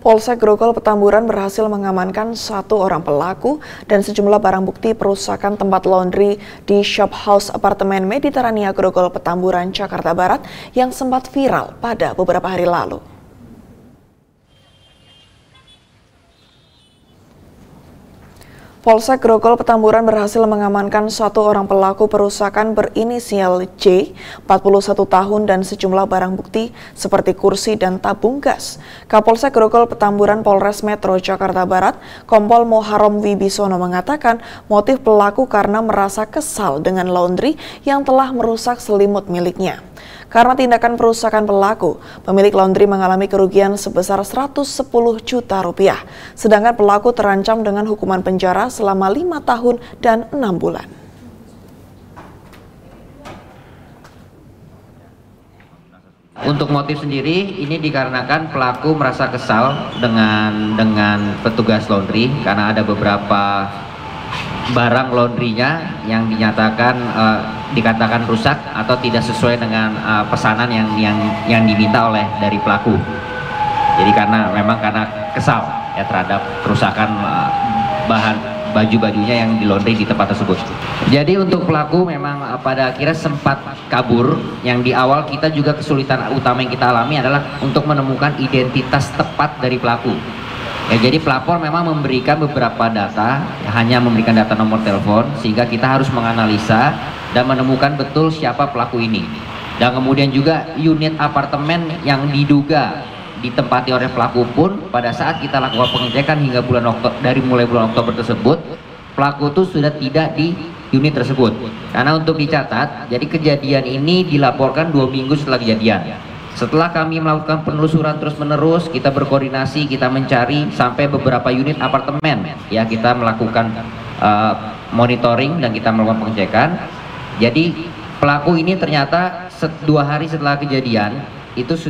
Polsek Grogol Petamburan berhasil mengamankan 1 orang pelaku dan sejumlah barang bukti perusakan tempat laundry di Shop House Apartemen Mediterania Grogol Petamburan, Jakarta Barat yang sempat viral pada beberapa hari lalu. Polsek Grogol Petamburan berhasil mengamankan 1 orang pelaku perusakan berinisial J, 41 tahun dan sejumlah barang bukti seperti kursi dan tabung gas. Kapolsek Grogol Petamburan Polres Metro Jakarta Barat, Kompol Moharom Wibisono mengatakan motif pelaku karena merasa kesal dengan laundry yang telah merusak selimut miliknya. Karena tindakan perusakan pelaku, pemilik laundry mengalami kerugian sebesar 110 juta rupiah. Sedangkan pelaku terancam dengan hukuman penjara selama 5 tahun dan 6 bulan. Untuk motif sendiri, ini dikarenakan pelaku merasa kesal dengan petugas laundry karena ada beberapa barang laundrynya yang dikatakan rusak atau tidak sesuai dengan pesanan yang diminta oleh dari pelaku. Jadi karena kesal ya terhadap kerusakan baju-bajunya yang di laundry di tempat tersebut. Jadi untuk pelaku memang pada akhirnya sempat kabur. Yang di awal kita juga kesulitan utama yang kita alami adalah untuk menemukan identitas tepat dari pelaku. Ya, jadi pelapor memang memberikan beberapa data, hanya memberikan data nomor telepon, sehingga kita harus menganalisa dan menemukan betul siapa pelaku ini. Dan kemudian juga unit apartemen yang diduga ditempati oleh pelaku pun pada saat kita lakukan pengecekan hingga mulai bulan Oktober tersebut, pelaku itu sudah tidak di unit tersebut. Karena untuk dicatat, jadi kejadian ini dilaporkan 2 minggu setelah kejadian. Setelah kami melakukan penelusuran terus-menerus, kita berkoordinasi, kita mencari sampai beberapa unit apartemen. Ya, kita melakukan monitoring dan kita melakukan pengecekan. Jadi pelaku ini ternyata 2 hari setelah kejadian itu